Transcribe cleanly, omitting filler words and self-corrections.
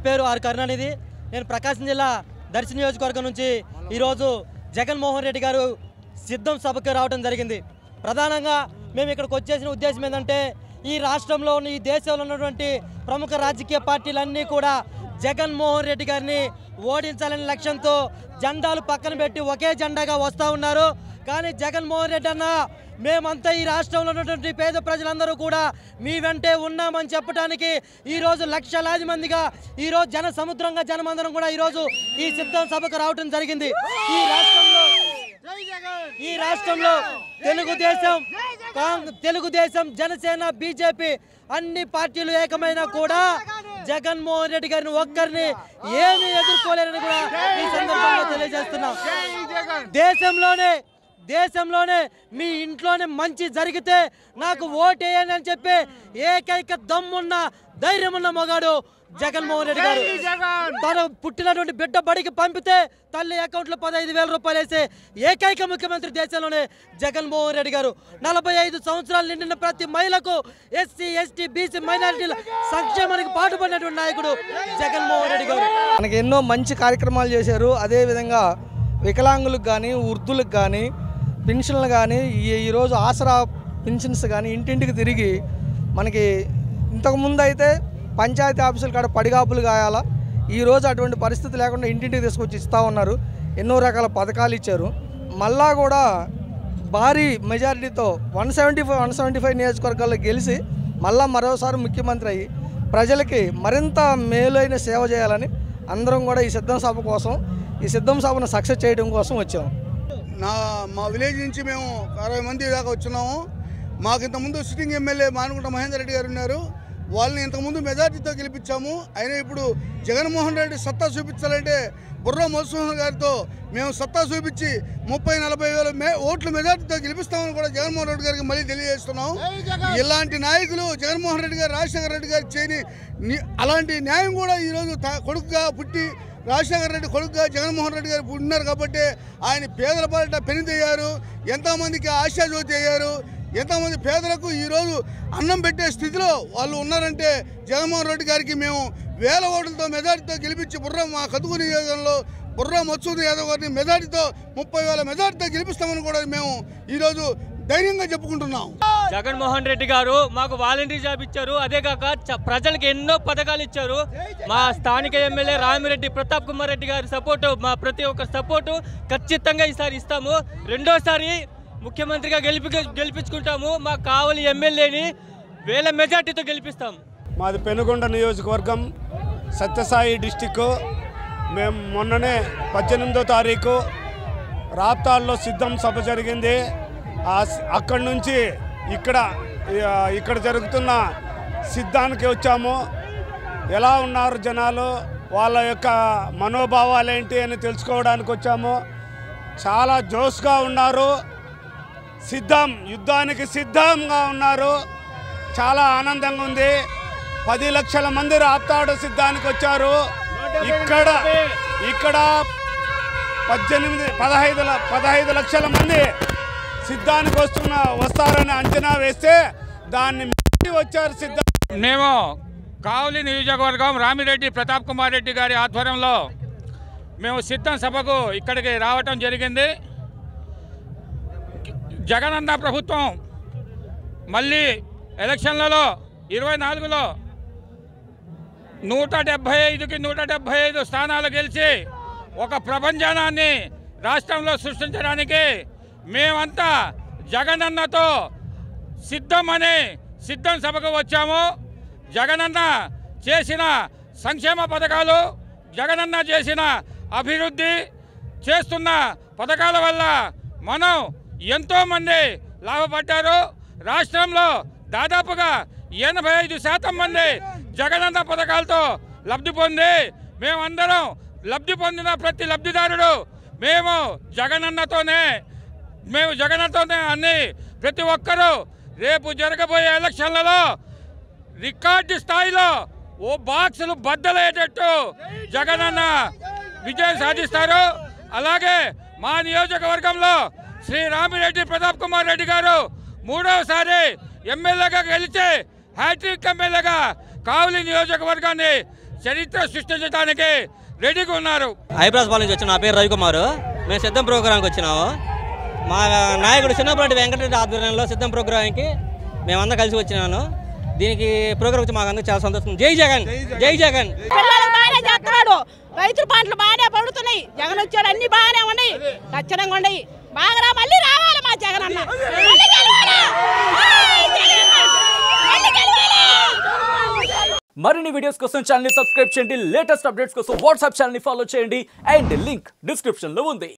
పేరు ఆర్ కరుణానిధి. నేను ప్రకాశం జిల్లా దర్శి నియోజకవర్గం నుంచి ఈరోజు జగన్మోహన్ రెడ్డి గారు సిద్ధం సభకు రావడం జరిగింది. ప్రధానంగా మేము ఇక్కడికి వచ్చేసిన ఉద్దేశం ఏంటంటే ఈ రాష్ట్రంలో ఈ దేశంలో ఉన్నటువంటి ప్రముఖ రాజకీయ పార్టీలన్నీ కూడా జగన్మోహన్ రెడ్డి గారిని ఓడించాలనే లక్ష్యంతో జెండాలు పక్కన పెట్టి ఒకే జెండాగా వస్తూ ఉన్నారు. కానీ జగన్మోహన్ రెడ్డి అన్న మేమంతా ఈ రాష్ట్రంలో ఉన్నటువంటి పేద ప్రజలందరూ కూడా మీ వెంటే ఉన్నామని చెప్పడానికి ఈరోజు లక్షలాది మందిగా ఈరోజు జన సముద్రంగా జనమందరం కూడా ఈరోజు ఈ సిద్ధం సభకు రావడం జరిగింది. ఈ రాష్ట్రంలో తెలుగుదేశం జనసేన బీజేపీ అన్ని పార్టీలు ఏకమైనా కూడా జగన్మోహన్ రెడ్డి గారిని ఒక్కరిని ఏమీ ఎదుర్కోలేరని కూడా ఈ సందర్భంగా తెలియజేస్తున్నాం. దేశంలోనే మీ ఇంట్లోనే మంచి జరిగితే నాకు ఓటేయని అని చెప్పి ఏకైక దమ్మున్న ధైర్యమున్న మగాడు జగన్మోహన్ రెడ్డి గారు. తను పుట్టినటువంటి బిడ్డ బడికి పంపితే తల్లి అకౌంట్లో 15,000 రూపాయలు వేసే ఏకైక ముఖ్యమంత్రి దేశంలోనే జగన్మోహన్ రెడ్డి గారు. 45 సంవత్సరాలు నిండిన ప్రతి మహిళకు ఎస్సీ ఎస్టీ బీసీ మైనారిటీల సంక్షేమానికి పాటుపడినటువంటి నాయకుడు జగన్మోహన్ రెడ్డి గారు. మనకి ఎన్నో మంచి కార్యక్రమాలు చేశారు. అదేవిధంగా వికలాంగులకు కానీ వృద్ధులకు కానీ పెన్షన్లు కానీ ఈరోజు ఆసరా పెన్షన్స్ కానీ ఇంటింటికి తిరిగి మనకి ఇంతకుముందు అయితే పంచాయతీ ఆఫీసుల కాడ పడిగాపులు కాయాలా, ఈరోజు అటువంటి పరిస్థితి లేకుండా ఇంటింటికి తీసుకొచ్చి ఇస్తూ ఉన్నారు. ఎన్నో రకాల పథకాలు ఇచ్చారు. మళ్ళా కూడా భారీ మెజారిటీతో 175 నియోజకవర్గాల్లో గెలిచి మళ్ళా మరోసారి ముఖ్యమంత్రి అయ్యి ప్రజలకి మరింత మేలైన సేవ చేయాలని అందరం కూడా ఈ సిద్ధం సభను సక్సెస్ చేయడం కోసం వచ్చాము. మా విలేజ్ నుంచి మేము 60 మంది దాకా వచ్చున్నాము. మాకు ఇంతకుముందు సిట్టింగ్ ఎమ్మెల్యే మానుకుంట మహేందర్ రెడ్డి గారు ఉన్నారు. వాళ్ళని ఇంతకుముందు మెజార్టీతో గెలిపించాము. అయినా ఇప్పుడు జగన్మోహన్ రెడ్డి సత్తా చూపించాలంటే బుర్రా మధుసూదన్ గారితో మేము సత్తా చూపించి 30-40 వేల ఓట్ల మెజార్టీతో గెలిపిస్తామని కూడా జగన్మోహన్ రెడ్డి గారికి మళ్ళీ తెలియజేస్తున్నాం. ఇలాంటి నాయకులు జగన్మోహన్ రెడ్డి గారు, రాజశేఖర రెడ్డి గారు చేయని అలాంటి న్యాయం కూడా ఈరోజు కొడుకుగా పుట్టి రాజశేఖర రెడ్డి కొడుకుగా జగన్మోహన్ రెడ్డి గారు ఉన్నారు కాబట్టి ఆయన పేదల పాలిట పెనిదయ్యారు. ఎంతోమందికి ఆశాజ్యోతి అయ్యారు. ఎంతోమంది పేదలకు ఈరోజు అన్నం పెట్టే స్థితిలో వాళ్ళు ఉన్నారంటే జగన్మోహన్ రెడ్డి గారికి మేము 1000 ఓట్లతో మెజార్టీతో గెలిపించి మా కదుగు నియోజకవర్గంలో బుర్రా మధుసూదన్ యాదవ్ గారిని మెజార్టీతో 30,000 మెజార్టీతో గెలిపిస్తామని కూడా మేము ఈరోజు ధైర్యంగా చెప్పుకుంటున్నాం. జగన్మోహన్ రెడ్డి గారు మాకు వాలంటీర్ జాబ్ ఇచ్చారు. అదే కాక ప్రజలకు ఎన్నో పథకాలు ఇచ్చారు. మా స్థానిక ఎమ్మెల్యే రామిరెడ్డి ప్రతాప్ కుమార్ రెడ్డి గారి సపోర్టు, మా ప్రతి ఒక్క సపోర్టు ఖచ్చితంగా ఈసారి ఇస్తాము. రెండోసారి ముఖ్యమంత్రిగా గెలిపించుకుంటాము. మాకు కావాలి ఎమ్మెల్యేని 1000 మెజార్టీతో గెలిపిస్తాం. మాది పెనుగొండ నియోజకవర్గం, సత్యసాయి డిస్టిక్. మేము మొన్ననే 18వ తారీఖు రాప్తాల్లో సిద్ధం సభ జరిగింది. అక్కడి నుంచి ఇక్కడ జరుగుతున్న సిద్ధానికి వచ్చాము. ఎలా ఉన్నారు జనాలు, వాళ్ళ యొక్క మనోభావాలు ఏంటి అని తెలుసుకోవడానికి వచ్చాము. చాలా జోష్గా ఉన్నారు, యుద్ధానికి సిద్ధంగా ఉన్నారు. చాలా ఆనందంగా ఉంది. 10 లక్షల మంది రాప్తాడు సిద్ధానికి వచ్చారు. ఇక్కడ 15 లక్షల మంది సిద్ధానికి వస్తారని అంచనా వేస్తే దాన్ని వచ్చారు సిద్ధం. మేము కావలి నియోజకవర్గం రామిరెడ్డి ప్రతాప్ కుమార్ రెడ్డి గారి ఆధ్వర్యంలో మేము సిద్ధం సభకు ఇక్కడికి రావటం జరిగింది. జగనన్న ప్రభుత్వం మళ్ళీ ఎలక్షన్లలో 24లో 175కి 175 స్థానాలు గెలిచి ఒక ప్రభంజనాన్ని రాష్ట్రంలో సృష్టించడానికి మేమంతా జగనన్నతో సిద్ధం సభకు వచ్చాము. జగనన్న చేసిన సంక్షేమ పథకాలు, జగనన్న చేసిన అభివృద్ధి చేస్తున్న పథకాల వల్ల మనం ఎంతోమంది లాభపడ్డారు. రాష్ట్రంలో దాదాపుగా 85% మంది జగనన్న పథకాలతో లబ్ధి పొంది మేమందరం లబ్ధి పొందిన ప్రతి లబ్ధిదారుడు మేము జగనన్నతోనే అన్ని ప్రతి ఒక్కరూ రేపు జరగబోయే ఎలక్షన్లలో రికార్డు స్థాయిలో బాక్సులు బద్దలయ్యేటట్టు జగనన్న విజయం సాధిస్తారు. అలాగే మా నియోజకవర్గంలో శ్రీ రామిరెడ్డి ప్రతాప్ కుమార్ రెడ్డి గారు 3వసారి ఎమ్మెల్యేగా గెలిచి హ్యాట్రిక్ ఎమ్మెల్యేగా కావలి నియోజకవర్గాన్ని చరిత్ర సృష్టించడానికి రెడీగా ఉన్నారు. హైదరాబాద్ నుంచి వచ్చిన నా పేరు రవికుమార్. మేము సిద్ధం ప్రోగ్రాంకి వచ్చినాము. మా నాయకుడు చిన్నప్పటి వెంకటరెడ్డి ఆధ్వర్యంలో సిద్ధం ప్రోగ్రాంకి మేమందరం కలిసి వచ్చినాను. దీనికి ప్రోగ్రాం వచ్చి మాకు అందరూ చాలా సంతోషం. జై జగన్, జై జగన్. పిల్లలు బాగానే చేస్తున్నాడు, రైతుల పంటలు బాగానే పడుతున్నాయి. జగన్ వచ్చాడు, అన్ని బాగానే ఉన్నాయి, ఖచ్చితంగా ఉన్నాయి. బాగా మళ్ళీ రావాలి మా జగన్ అన్న. మరిన్ని వీడియోస్ కోసం ఛానల్ ని సబ్స్క్రైబ్ చేయండి. లేటెస్ట్ అప్డేట్స్ కోసం వాట్సాప్ ఛానల్ ని ఫాలో చేయండి. అండ్ లింక్ డిస్క్రిప్షన్ లో ఉంది.